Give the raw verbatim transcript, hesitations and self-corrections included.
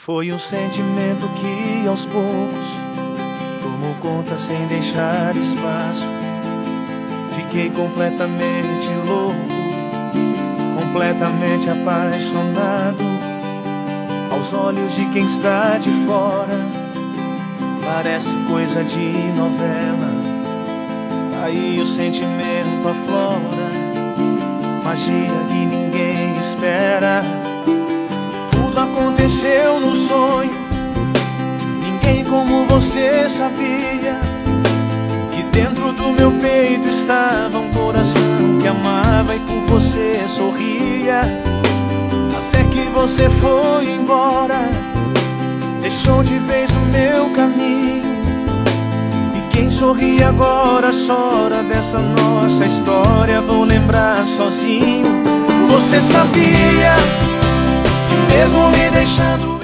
Foi um sentimento que aos poucos tomou conta sem deixar espaço. Fiquei completamente louco, completamente apaixonado. Aos olhos de quem está de fora, parece coisa de novela. Aí o sentimento aflora, magia que ninguém espera. Tudo aconteceu no sonho, ninguém como você sabia que dentro do meu peito estava um coração que amava e por você sorria. Até que você foi embora, deixou de vez o meu caminho. E quem sorri agora chora dessa nossa história. Vou lembrar sozinho. Você sabia que mesmo me deixando